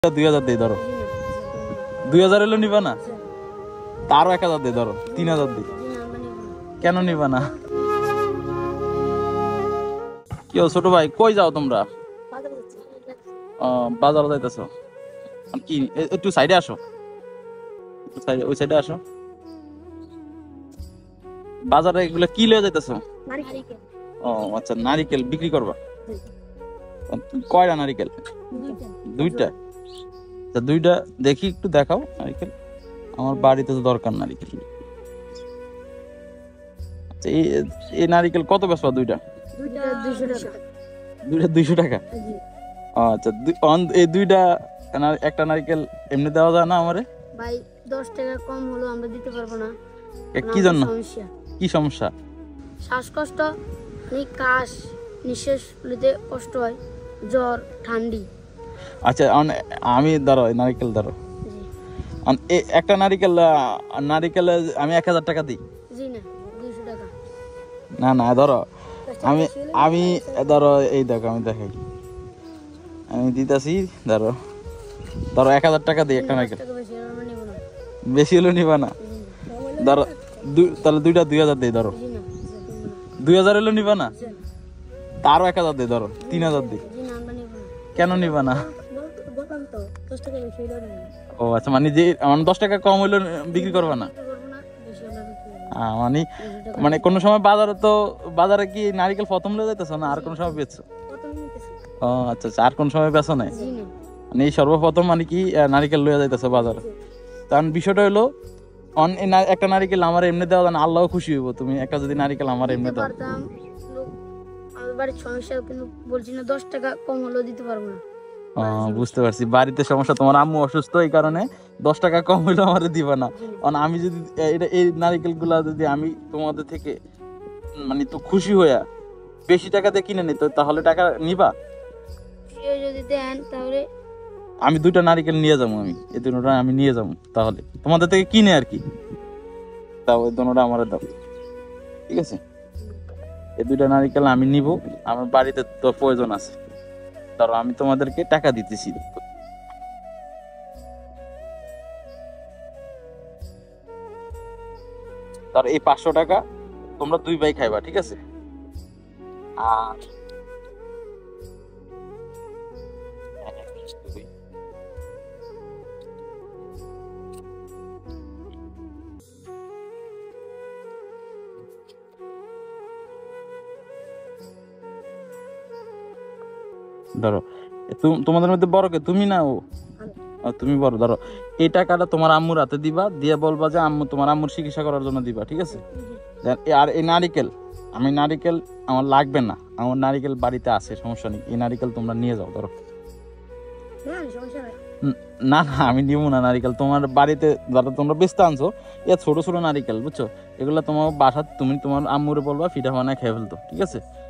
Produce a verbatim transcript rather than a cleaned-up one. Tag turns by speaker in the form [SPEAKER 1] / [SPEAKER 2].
[SPEAKER 1] দুই হাজার দিই ধরো, দুই হাজার এলো নিবা না? তারও এক হাজার দিই ধরো, তিন হাজার দিই। কেন নিবা না? কি ছোট ভাই, কই যাও তোমরা? বাজারে যাইতেছো কি? একটু সাইডে আসো, ওই সাইডে আসো। বাজারে এগুলো কি লয়ে যাইতেছো? ও আচ্ছা, নারিকেল বিক্রি করবা? কয়টা নারিকেল? দুইটা। দুইটা দেখি, একটু দেখাও নারিকেল। আমার বাড়িতে তো দরকার নারিকেল। এই নারিকেল কত বেচবা? দুইটা দুইটা দুইশো টাকা। আচ্ছা, এই দুইটা একটা নারিকেল এমনি দেওয়া যায় না আমারে?
[SPEAKER 2] ভাই দশ টাকা কম হলো আমরা দিতে পারবো না।
[SPEAKER 1] কি জন্য? কি সমস্যা?
[SPEAKER 2] শ্বাসকষ্ট, কাশ, নিঃশ্বাস নিতে কষ্ট হয়, জ্বর, ঠান্ডি।
[SPEAKER 1] আচ্ছা, আমি ধরো নারিকেল ধরো, একটা নারিকেল নারিকেল আমি এক হাজার টাকা দিই।
[SPEAKER 2] জি না, দুইশো টাকা।
[SPEAKER 1] না না ধরো, আমি আমি ধরো এই দেখো, আমি দেখাই, আমি দিতেছি ধরো, ধরো এক হাজার টাকা দিই একটা নারিকেল। বেশি হলেও নিবা না? ধরো তাহলে দুইটা দুই হাজার দিই ধরো, দুই হাজার হলেও নিবা না? তারও এক হাজার দিই ধরো, তিন হাজার দিই। কেন নিবা না? ও আচ্ছা, মানে যে মানে দশ টাকা কম হইলে বিক্রি করবা না? মানে মানে কোন সময় বাজারে তো বাজারে কি নারিকেল প্রথম লয়ে যাইতেছ না আর কোন সময় বেচছো? ও আচ্ছা আচ্ছা, আর কোন সময় বেচো নাই? মানে এই সর্বপ্রথম মানে কি নারিকেল লয়ে যাইতেছ বাজারে? কারণ বিষয়টা হলো একটা নারিকেল আমার এমনি দেওয়া জানা, আল্লাহ খুশি হইব তুমি একটা যদি নারিকেল আমার এমনি দাও।
[SPEAKER 2] আমার বাড়ির সমস্যা, কিন্তু বলছি না দশ টাকা কম হলেও দিতে পারবো না।
[SPEAKER 1] বুঝতে পারছি, বাড়িতে সমস্যা, তোমার আম্মু অসুস্থ, এই কারণে দশ টাকা কম হইলেও আমার দিবা না। কারণ আমি যদি এই নারিকেল গুলা যদি আমি তোমাদের থেকে মানে তো খুশি হইয়া বেশি টাকা দিয়ে কিনে নিত, তাহলে টাকা নিবা?
[SPEAKER 2] যদি দেন তাহলে
[SPEAKER 1] আমি দুইটা নারিকেল নিয়ে যাবো, আমি এই দুটোটা আমি নিয়ে যাবো, তাহলে তোমাদের থেকে কিনে আর কি, তাও ওই দুটোটা আমার দাও, ঠিক আছে? এই দুইটা নারিকেল আমি নিব, আমার বাড়িতে তো প্রয়োজন আছে, ধরো আমি তোমাদেরকে টাকা দিতেছি। তার এই পাঁচশো টাকা তোমরা দুই ভাই খাইবা, ঠিক আছে? আর ধরো তোমাদের মধ্যে বড় কে, তুমি না ও? তুমি বড়। ধরো এই টাকাটা তোমার আম্মুর হাতে দিবা, দিয়ে বলবা যে আম্মু তোমার আম্মুর চিকিৎসা করার জন্য দিবা, ঠিক আছে? আর এই নারিকেল, আমি নারিকেল আমার লাগবে না, আমার নারিকেল বাড়িতে আছে, সমস্যা নেই, এই নারিকেল তোমরা নিয়ে যাও। ধরো না না, আমি নিবো না নারিকেল, তোমার বাড়িতে ধরো তোমরা বেচতে আনছো, এ ছোট ছোট নারিকেল, বুঝছো? এগুলো তোমার বাসা তুমি তোমার আম্মুরে বলবা ফিটা বানায় খেয়ে ফেলতো, ঠিক আছে?